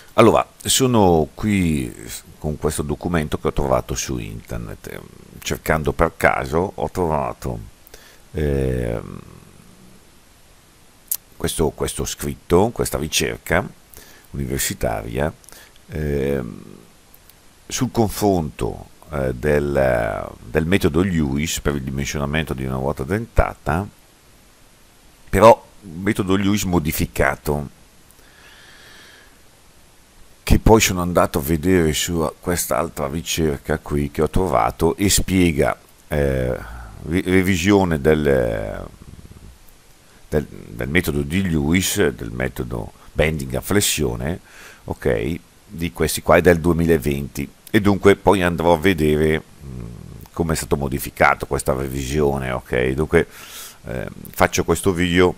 Allora, sono qui con questo documento che ho trovato su internet. Cercando per caso ho trovato ehm, questo scritto, questa ricerca universitaria ehm, sul confronto del metodo Lewis per il dimensionamento di una ruota dentata, però metodo Lewis modificato, che poi sono andato a vedere su quest'altra ricerca qui che ho trovato e spiega revisione del metodo di Lewis, del metodo bending a flessione, ok, di questi qua è del 2020 e dunque poi andrò a vedere come è stato modificato questa revisione, ok, dunque faccio questo video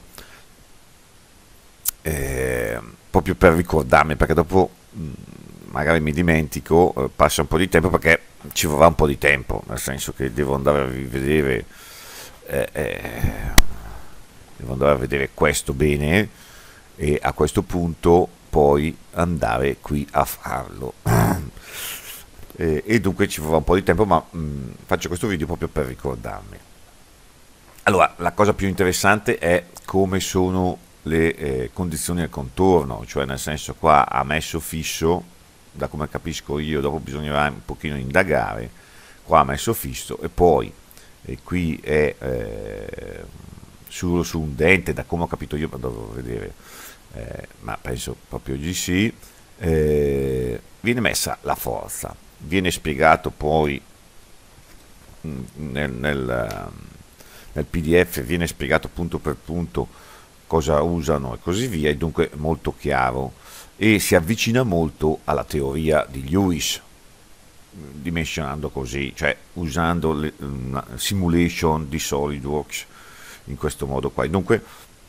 proprio per ricordarmi, perché dopo magari mi dimentico, passa un po' di tempo, perché ci vorrà un po' di tempo, nel senso che devo andare a rivedere, eh, eh, devo andare a vedere questo bene e a questo punto poi andare qui a farlo. E dunque ci vorrà un po' di tempo, ma faccio questo video proprio per ricordarmi. Allora, la cosa più interessante è come sono le condizioni al contorno, cioè nel senso qua ha messo fisso, da come capisco io, dopo bisognerà un pochino indagare, qua ha messo fisso e poi qui è su un dente, da come ho capito io, devo vedere, ma penso proprio di sì, viene messa la forza, viene spiegato poi nel PDF, viene spiegato punto per punto cosa usano e così via, e dunque è molto chiaro e si avvicina molto alla teoria di Lewis, dimensionando così, cioè usando una simulation di SolidWorks in questo modo qua. Dunque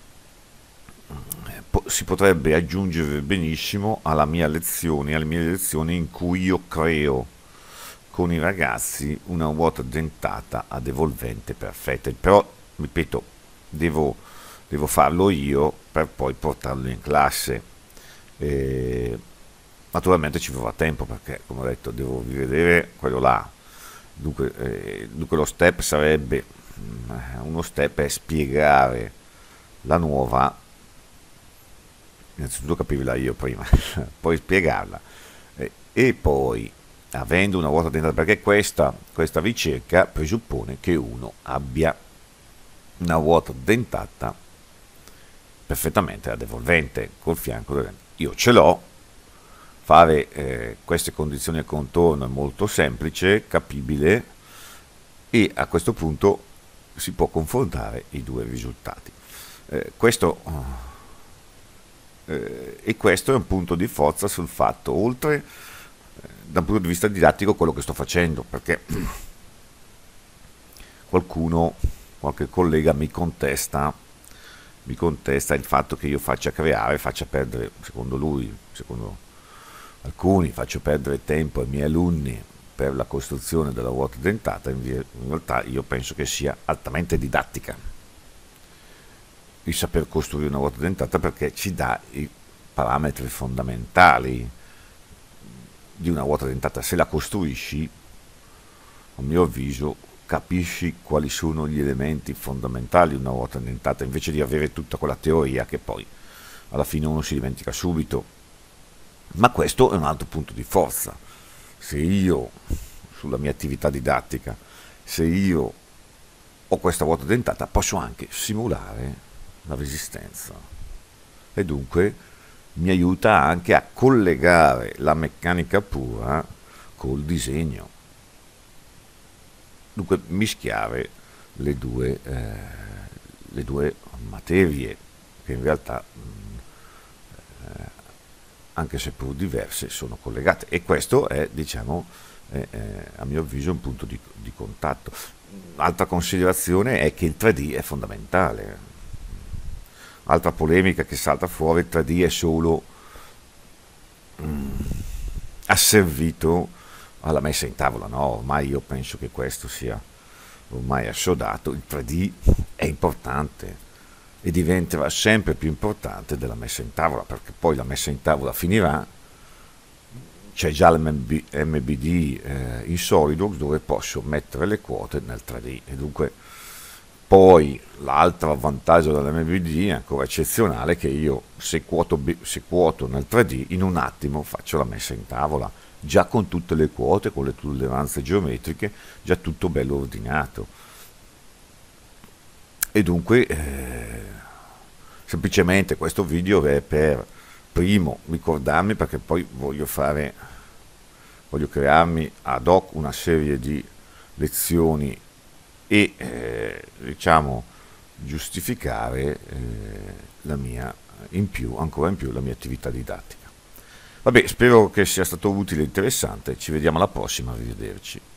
si potrebbe aggiungere benissimo alle mie lezioni in cui io creo con i ragazzi una ruota dentata ad evolvente perfetta, però ripeto, devo farlo io per poi portarlo in classe. Naturalmente ci vorrà tempo, perché come ho detto devo rivedere quello là, dunque lo step sarebbe, uno step è spiegare la nuova, innanzitutto capirla io prima, poi spiegarla, e poi avendo una ruota dentata, perché questa ricerca presuppone che uno abbia una ruota dentata perfettamente ad evolvente col fianco del dente. Io ce l'ho, fare queste condizioni al contorno è molto semplice, capibile, e a questo punto si può confrontare i due risultati. E questo è un punto di forza sul fatto, oltre dal punto di vista didattico, quello che sto facendo, perché qualche collega mi contesta il fatto che io faccia perdere, secondo lui, secondo alcuni, faccio perdere tempo ai miei alunni per la costruzione della ruota dentata. In realtà io penso che sia altamente didattica il saper costruire una ruota dentata, perché ci dà i parametri fondamentali di una ruota dentata. Se la costruisci, a mio avviso, capisci quali sono gli elementi fondamentali di una ruota dentata, invece di avere tutta quella teoria che poi alla fine uno si dimentica subito. Ma questo è un altro punto di forza. Se io, sulla mia attività didattica, se io ho questa ruota dentata, posso anche simulare la resistenza, e dunque mi aiuta anche a collegare la meccanica pura col disegno, dunque mischiare le due materie, che in realtà anche se pur diverse sono collegate, e questo è, diciamo, a mio avviso un punto di contatto. Altra considerazione è che il 3D è fondamentale. Altra polemica che salta fuori: il 3D è solo asservito alla messa in tavola. No, ormai io penso che questo sia ormai assodato. Il 3D è importante e diventerà sempre più importante della messa in tavola, perché poi la messa in tavola finirà c'è già l'MBD in SolidWorks dove posso mettere le quote nel 3D, e dunque poi l'altro vantaggio dell'MBD è ancora eccezionale, che io se quoto nel 3D in un attimo faccio la messa in tavola, già con tutte le quote, con le tolleranze geometriche, già tutto bello ordinato. E dunque semplicemente questo video è per, primo, ricordarmi, perché poi voglio crearmi ad hoc una serie di lezioni e diciamo giustificare la mia ancora in più la mia attività didattica. Vabbè, spero che sia stato utile e interessante, ci vediamo alla prossima, arrivederci.